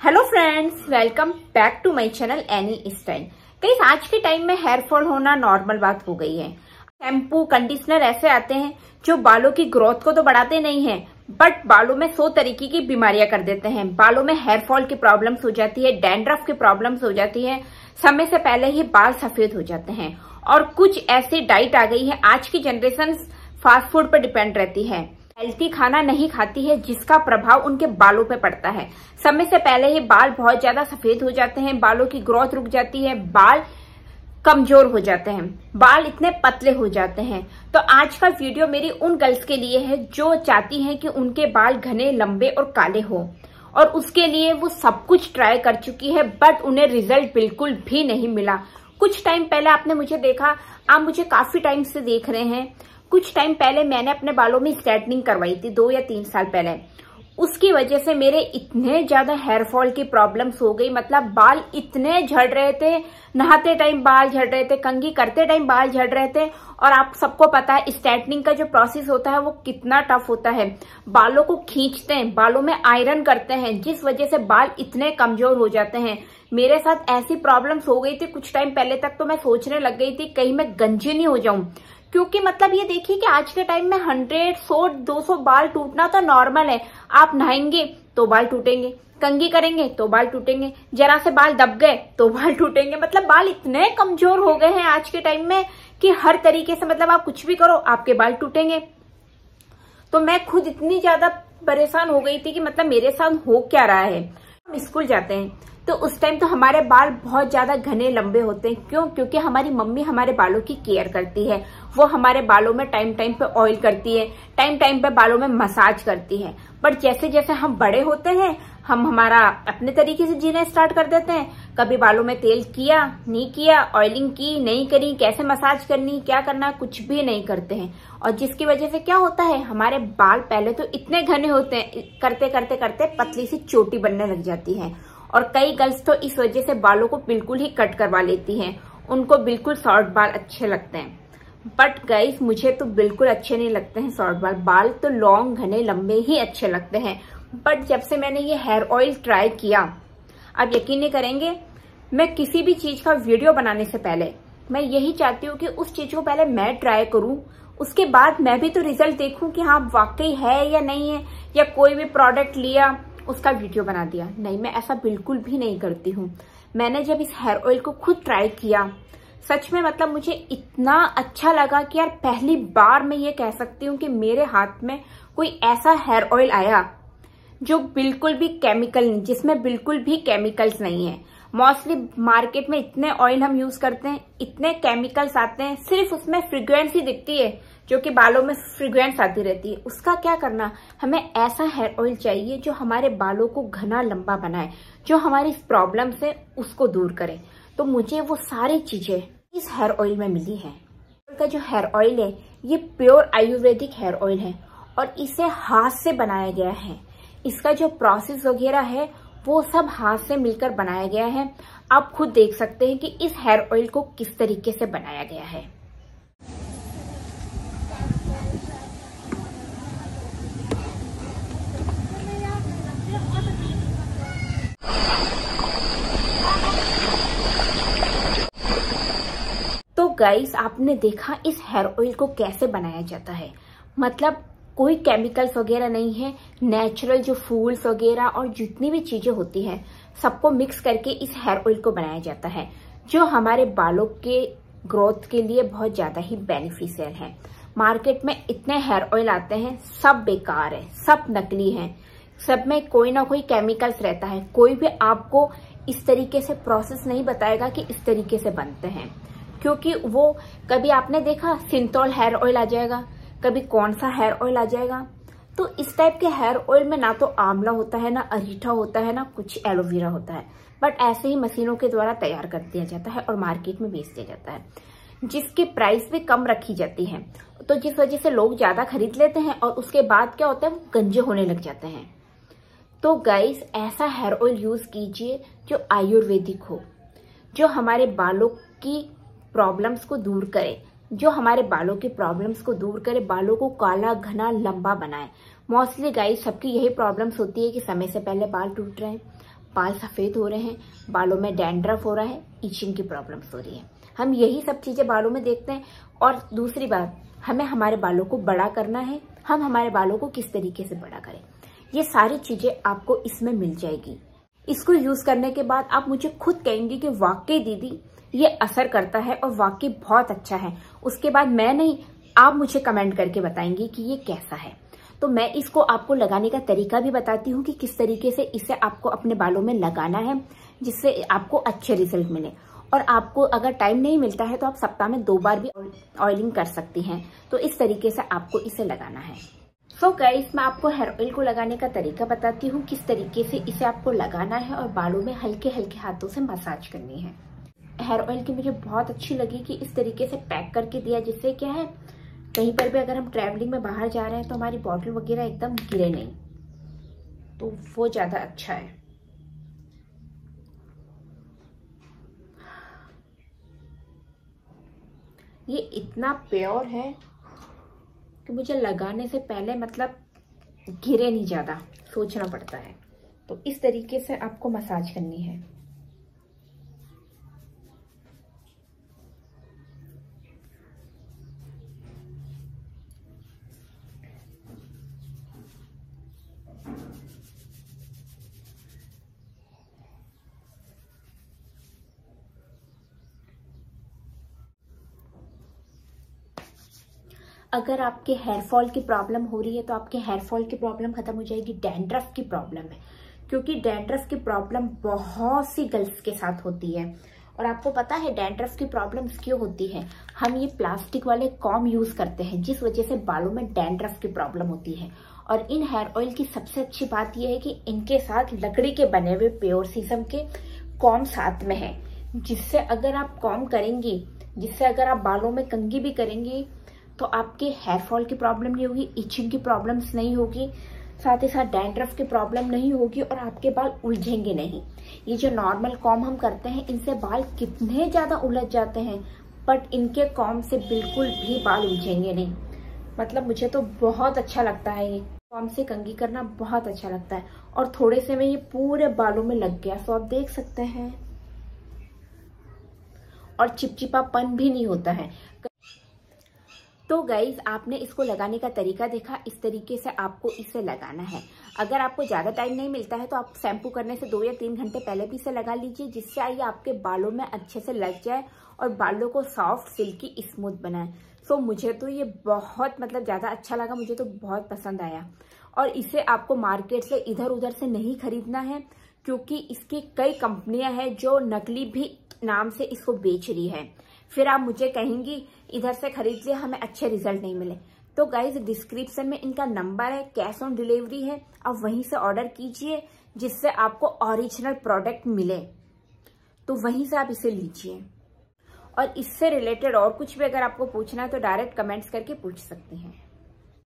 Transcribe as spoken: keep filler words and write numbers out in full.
Hello friends, welcome back to my channel any style. Guys, आज के time में hair fall होना normal बात हो गई है। शैम्पू कंडीशनर ऐसे आते हैं जो बालों की ग्रोथ को तो बढ़ाते नहीं हैं, बट बालों में सौ तरीके की बीमारियां कर देते हैं। बालों में हेयर फॉल की प्रॉब्लम्स हो जाती है, डैंड्रफ की प्रॉब्लम्स हो जाती है, समय से पहले ही बाल सफेद हो जाते हैं। और कुछ ऐसी डाइट आ गई है, आज की जनरेशन फास्ट फूड पर डिपेंड रहती है, हेल्थी खाना नहीं खाती है, जिसका प्रभाव उनके बालों पे पड़ता है। समय से पहले ही बाल बहुत ज्यादा सफेद हो जाते हैं, बालों की ग्रोथ रुक जाती है, बाल कमजोर हो जाते हैं, बाल इतने पतले हो जाते हैं। तो आज का वीडियो मेरी उन गर्ल्स के लिए है जो चाहती हैं कि उनके बाल घने, लंबे और काले हो, और उसके लिए वो सब कुछ ट्राई कर चुकी है, बट उन्हें रिजल्ट बिल्कुल भी नहीं मिला। कुछ टाइम पहले आपने मुझे देखा, आप मुझे काफी टाइम से देख रहे हैं। कुछ टाइम पहले मैंने अपने बालों में स्ट्रेटनिंग करवाई थी, दो या तीन साल पहले। उसकी वजह से मेरे इतने ज्यादा हेयर फॉल की प्रॉब्लम्स हो गई, मतलब बाल इतने झड़ रहे थे, नहाते टाइम बाल झड़ रहे थे, कंघी करते टाइम बाल झड़ रहे थे। और आप सबको पता है स्ट्रेटनिंग का जो प्रोसेस होता है वो कितना टफ होता है। बालों को खींचते हैं, बालों में आयरन करते हैं, जिस वजह से बाल इतने कमजोर हो जाते हैं। मेरे साथ ऐसी प्रॉब्लम्स हो गई थी कुछ टाइम पहले तक, तो मैं सोचने लग गई थी कहीं मैं गंजी नहीं हो जाऊं, क्योंकि मतलब ये देखिए कि आज के टाइम में हंड्रेड सौ दो सौ बाल टूटना तो नॉर्मल है। आप नहाएंगे तो बाल टूटेंगे, कंघी करेंगे तो बाल टूटेंगे, जरा से बाल दब गए तो बाल टूटेंगे। मतलब बाल इतने कमजोर हो गए हैं आज के टाइम में कि हर तरीके से मतलब आप कुछ भी करो आपके बाल टूटेंगे। तो मैं खुद इतनी ज्यादा परेशान हो गई थी कि मतलब मेरे साथ हो क्या रहा है। हम स्कूल जाते हैं तो उस टाइम तो हमारे बाल बहुत ज्यादा घने लंबे होते हैं। क्यों? क्योंकि हमारी मम्मी हमारे बालों की केयर करती है। वो हमारे बालों में टाइम टाइम पे ऑयल करती है, टाइम टाइम पे बालों में मसाज करती है। बट जैसे जैसे हम बड़े होते हैं, हम हमारा अपने तरीके से जीना स्टार्ट कर देते हैं। कभी बालों में तेल किया, नहीं किया, ऑयलिंग की, नहीं करी, कैसे मसाज करनी, क्या करना, कुछ भी नहीं करते हैं। और जिसकी वजह से क्या होता है, हमारे बाल पहले तो इतने घने होते हैं, करते करते करते पतली सी चोटी बनने लग जाती है। और कई गर्ल्स तो इस वजह से बालों को बिल्कुल ही कट करवा लेती हैं, उनको बिल्कुल शॉर्ट बाल अच्छे लगते हैं। बट गाइस, मुझे तो बिल्कुल अच्छे नहीं लगते हैं शॉर्ट बाल। बाल तो लॉन्ग, घने, लंबे ही अच्छे लगते हैं। बट जब से मैंने ये हेयर ऑयल ट्राई किया, आप यकीन नहीं करेंगे, मैं किसी भी चीज का वीडियो बनाने से पहले मैं यही चाहती हूँ कि उस चीज को पहले मैं ट्राई करूँ, उसके बाद मैं भी तो रिजल्ट देखूं कि हाँ वाकई है या नहीं है। या कोई भी प्रोडक्ट लिया, उसका वीडियो बना दिया, नहीं, मैं ऐसा बिल्कुल भी नहीं करती हूँ। मैंने जब इस हेयर ऑयल को खुद ट्राई किया, सच में मतलब मुझे इतना अच्छा लगा कि यार पहली बार मैं ये कह सकती हूँ कि मेरे हाथ में कोई ऐसा हेयर ऑयल आया जो बिल्कुल भी केमिकल नहीं, जिसमें बिल्कुल भी केमिकल्स नहीं है। मोस्टली मार्केट में इतने ऑयल हम यूज करते हैं, इतने केमिकल्स आते हैं, सिर्फ उसमें फ्रेग्रेंस ही दिखती है, जो कि बालों में फ्रेग्रेंस आती रहती है। उसका क्या करना, हमें ऐसा हेयर ऑयल चाहिए जो हमारे बालों को घना लंबा बनाए, जो हमारी प्रॉब्लम से उसको दूर करे। तो मुझे वो सारी चीजें इस हेयर ऑयल में मिली है। का जो हेयर ऑयल है ये प्योर आयुर्वेदिक हेयर ऑयल है और इसे हाथ से बनाया गया है। इसका जो प्रोसेस वगैरह है वो सब हाथ से मिलकर बनाया गया है। आप खुद देख सकते हैं कि इस हेयर ऑयल को किस तरीके से बनाया गया है। तो गाइस, आपने देखा इस हेयर ऑयल को कैसे बनाया जाता है। मतलब कोई केमिकल्स वगैरह नहीं है, नेचुरल जो फूल्स वगैरह और जितनी भी चीजें होती हैं सबको मिक्स करके इस हेयर ऑयल को बनाया जाता है, जो हमारे बालों के ग्रोथ के लिए बहुत ज्यादा ही बेनिफिशियल है। मार्केट में इतने हेयर ऑयल आते हैं, सब बेकार है, सब नकली हैं, सब में कोई ना कोई केमिकल्स रहता है। कोई भी आपको इस तरीके से प्रोसेस नहीं बताएगा कि इस तरीके से बनते हैं, क्योंकि वो कभी आपने देखा सिंथॉल हेयर ऑयल आ जाएगा, कभी कौन सा हेयर ऑयल आ जाएगा। तो इस टाइप के हेयर ऑयल में ना तो आंवला होता है, ना अरीठा होता है, ना कुछ एलोवेरा होता है, बट ऐसे ही मशीनों के द्वारा तैयार कर दिया जाता है और मार्केट में बेच दिया जाता है, जिसकी प्राइस भी कम रखी जाती है। तो जिस वजह से लोग ज्यादा खरीद लेते हैं और उसके बाद क्या होता है, वो गंजे होने लग जाते हैं। तो गाइस, ऐसा हेयर ऑयल यूज कीजिए जो आयुर्वेदिक हो, जो हमारे बालों की प्रॉब्लम्स को दूर करे, जो हमारे बालों की प्रॉब्लम्स को दूर करे, बालों को काला, घना, लंबा बनाए। मोस्टली गाइस, सबकी यही प्रॉब्लम्स होती है कि समय से पहले बाल टूट रहे हैं, बाल सफ़ेद हो रहे हैं, बालों में डैंड्रफ हो रहा है, इचिंग की प्रॉब्लम्स हो रही है। हम यही सब चीज़ें बालों में देखते हैं। और दूसरी बात, हमें हमारे बालों को बड़ा करना है, हम हमारे बालों को किस तरीके से बड़ा करें, ये सारी चीज़ें आपको इसमें मिल जाएगी। इसको यूज़ करने के बाद आप मुझे खुद कहेंगे कि वाकई दीदी ये असर करता है और वाकई बहुत अच्छा है। उसके बाद मैं नहीं, आप मुझे कमेंट करके बताएंगे कि ये कैसा है। तो मैं इसको आपको लगाने का तरीका भी बताती हूँ कि किस तरीके से इसे आपको अपने बालों में लगाना है जिससे आपको अच्छे रिजल्ट मिले। और आपको अगर टाइम नहीं मिलता है तो आप सप्ताह में दो बार भी ऑयलिंग कर सकती हैं। तो इस तरीके से आपको इसे लगाना है। सो गाइस, मैं आपको हेयर ऑयल को लगाने का तरीका बताती हूँ किस तरीके से इसे आपको लगाना है और बालों में हल्के हल्के हाथों से मसाज करनी है। हेयर ऑयल की मुझे बहुत अच्छी लगी कि इस तरीके से पैक करके दिया, जिससे क्या है कहीं पर भी अगर हम ट्रैवलिंग में बाहर जा रहे हैं तो हमारी बॉटल वगैरह एकदम गिरे नहीं, तो वो ज़्यादा अच्छा है। ये इतना प्योर है कि मुझे लगाने से पहले मतलब गिरे नहीं ज़्यादा, सोचना पड़ता है। तो इस तरीके से आपको मसाज करनी है। अगर आपके हेयर फॉल की प्रॉब्लम हो रही है तो आपके हेयर फॉल की प्रॉब्लम खत्म हो जाएगी। डैंड्रफ की प्रॉब्लम है, क्योंकि डैंड्रफ की प्रॉब्लम बहुत सी गर्ल्स के साथ होती है। और आपको पता है डैंड्रफ की प्रॉब्लम्स क्यों होती है? हम ये प्लास्टिक वाले कॉम यूज करते हैं, जिस वजह से बालों में डैंड्रफ की प्रॉब्लम होती है। और इन हेयर ऑयल की सबसे अच्छी बात यह है कि इनके साथ लकड़ी के बने हुए प्योर शीशम के कॉम साथ में है, जिससे अगर आप कॉम करेंगी, जिससे अगर आप बालों में कंघी भी करेंगी तो आपके हेयर फॉल की प्रॉब्लम नहीं होगी, इचिंग की प्रॉब्लम्स नहीं होगी, साथ ही साथ डैंड्रफ की प्रॉब्लम नहीं होगी और आपके बाल उलझेंगे नहीं। ये जो नॉर्मल कॉम हम करते हैं इनसे बाल कितने ज्यादा उलझ जाते हैं, बट इनके कॉम से बिल्कुल भी बाल उलझेंगे नहीं। मतलब मुझे तो बहुत अच्छा लगता है, ये कॉम से कंघी करना बहुत अच्छा लगता है। और थोड़े से में ये पूरे बालों में लग गया, तो आप देख सकते हैं। और चिपचिपापन भी नहीं होता है। तो गाइज, आपने इसको लगाने का तरीका देखा, इस तरीके से आपको इसे लगाना है। अगर आपको ज़्यादा टाइम नहीं मिलता है तो आप शैम्पू करने से दो या तीन घंटे पहले भी इसे लगा लीजिए, जिससे आइए आपके बालों में अच्छे से लग जाए और बालों को सॉफ्ट सिल्की स्मूथ बनाए। सो मुझे तो ये बहुत मतलब ज़्यादा अच्छा लगा, मुझे तो बहुत पसंद आया। और इसे आपको मार्केट से इधर उधर से नहीं खरीदना है, क्योंकि इसकी कई कंपनियां हैं जो नकली भी नाम से इसको बेच रही है। फिर आप मुझे कहेंगी इधर से खरीद लिया, हमें अच्छे रिजल्ट नहीं मिले। तो गाइज, डिस्क्रिप्शन में इनका नंबर है, कैश ऑन डिलीवरी है, आप वहीं से ऑर्डर कीजिए, जिससे आपको ओरिजिनल प्रोडक्ट मिले। तो वहीं से आप इसे लीजिए। और इससे रिलेटेड और कुछ भी अगर आपको पूछना है तो डायरेक्ट कमेंट्स करके पूछ सकते हैं।